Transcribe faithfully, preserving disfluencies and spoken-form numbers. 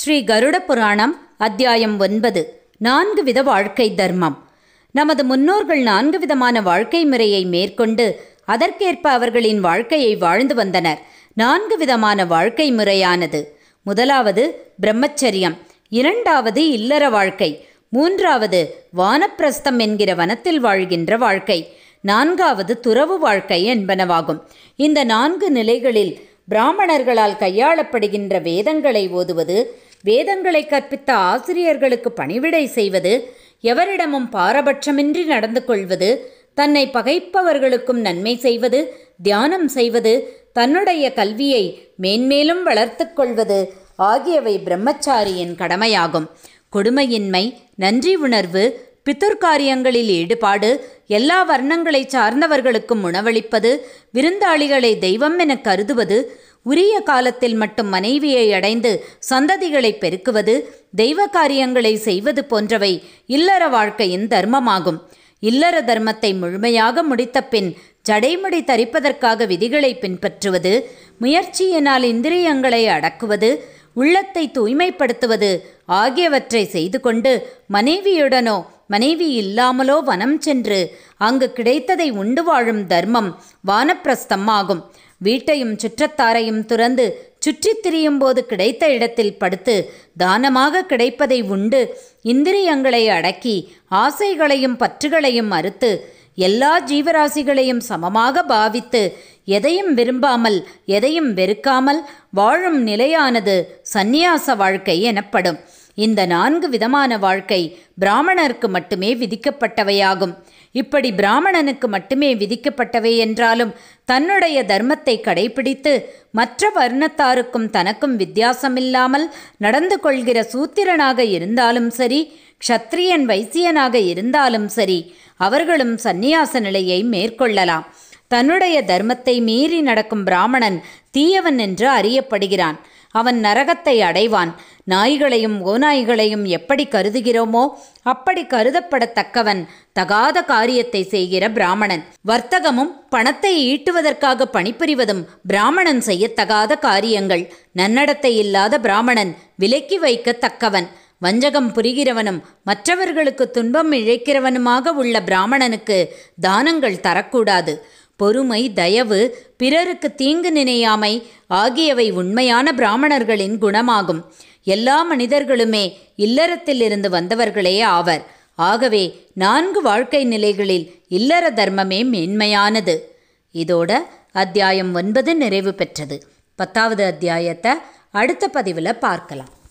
ஸ்ரீ கருட புராணம் அத்தியாயம் ஒன்பது. நான்கு வித வாழ்க்கை தர்மம். நமது முன்னோர்கள் நான்கு விதமான வாழ்க்கை முறையை மேற்கொண்டு அதற்கேற்ப அவர்களின் வாழ்க்கையை வாழ்ந்து வந்தனர். நான்கு விதமான வாழ்க்கை முறையானது: முதலாவது பிரம்மச்சரியம், இரண்டாவது இல்லற வாழ்க்கை, மூன்றாவது வானப்பிரஸ்தம் என்கிற வனத்தில் வாழ்கின்ற வாழ்க்கை, நான்காவது துறவு வாழ்க்கை என்பனவாகும். இந்த நான்கு நிலைகளில் பிராமணர்களால் கையாளப்படுகின்ற வேதங்களை ஓதுவது, வேதங்களை கற்பித்த ஆசிரியர்களுக்கு பணிவிடை செய்வது, எவரிடமும் பாரபட்சமின்றி நடந்து கொள்வது, தன்னை பகைப்பவர்களுக்கும் நன்மை செய்வது, தியானம் செய்வது, தன்னுடைய கல்வியை மேன்மேலும் வளர்த்து கொள்வது ஆகியவை பிரம்மச்சாரியின் கடமையாகும். கொடுமையின்மை, நன்றி உணர்வு, பித்துர்காரியங்களில் ஈடுபாடு, எல்லா வர்ணங்களை சார்ந்தவர்களுக்கும் உணவளிப்பது, விருந்தாளிகளை தெய்வம் என கருதுவது, உரிய காலத்தில் மட்டும் மனைவியை அடைந்து சந்ததிகளை பெருக்குவது, தெய்வ காரியங்களை செய்வது போன்றவை இல்லற வாழ்க்கையின் தர்மமாகும். இல்லற தர்மத்தை முழுமையாக முடித்த பின் ஜடைமுடி தரிப்பதற்காக விதிகளை பின்பற்றுவது, முயற்சியினால் இந்திரியங்களை அடக்குவது, உள்ளத்தை தூய்மைப்படுத்துவது ஆகியவற்றை செய்து கொண்டு மனைவியுடனோ மனைவி இல்லாமலோ வனம் சென்று அங்கு கிடைத்ததை உண்டு வாழும் தர்மம் வானப்பிரஸ்தம் ஆகும். வீட்டையும் சுற்றத்தாரையும் துறந்து சுற்றித் திரியும் போது கிடைத்த இடத்தில் படுத்து தானமாக கிடைப்பதை உண்டு இந்திரியங்களை அடக்கி ஆசைகளையும் பற்றுகளையும் அறுத்து எல்லா ஜீவராசிகளையும் சமமாக பாவித்து எதையும் விரும்பாமல் எதையும் வெறுக்காமல் வாழும் நிலையானது சந்நியாச வாழ்க்கை எனப்படும். இந்த நான்கு விதமான வாழ்க்கை பிராமணருக்கு மட்டுமே விதிக்கப்பட்டவையாகும். இப்படி பிராமணனுக்கு மட்டுமே விதிக்கப்பட்டவை என்றாலும் தன்னுடைய தர்மத்தை கடைபிடித்து மற்ற வர்ணத்தாருக்கும் தனக்கும் வித்தியாசமில்லாமல் நடந்து கொள்கிற சூத்திரனாக இருந்தாலும் சரி, க்ஷத்ரியன் வைசியனாக இருந்தாலும் சரி, அவர்களும் சந்நியாச நிலையை மேற்கொள்ளலாம். தன்னுடைய தர்மத்தை மீறி நடக்கும் பிராமணன் தீயவன் என்று அறியப்படுகிறான். அவன் நரகத்தை அடைவான். நாய்களையும் ஓநாய்களையும் எப்படி கருதுகிறோமோ அப்படி கருதப்படத்தக்கவன் தகாத காரியத்தை செய்கிற பிராமணன். வர்த்தகமும் பணத்தை ஈட்டுவதற்காக பணிபுரிவதும் பிராமணன் செய்யத்தகாத காரியங்கள். நன்னடத்தை இல்லாத பிராமணன் விலக்கி வைக்கத்தக்கவன். வஞ்சகம் புரிகிறவனும் மற்றவர்களுக்கு துன்பம் இழைக்கிறவனுமாக உள்ள பிராமணனுக்கு தானங்கள் தரக்கூடாது. பொறுமை, தயவு, பிறருக்கு தீங்கு நினையாமை ஆகியவை உண்மையான பிராமணர்களின் குணமாகும். எல்லா மனிதர்களுமே இல்லறத்தில் இருந்து வந்தவர்களே ஆவர். ஆகவே நான்கு வாழ்க்கை நிலைகளில் இல்லற தர்மமே மேன்மையானது. இதோட அத்தியாயம் ஒன்பது நிறைவு பெற்றது. பத்தாவது அத்தியாயத்தை அடுத்த பதிவில் பார்க்கலாம்.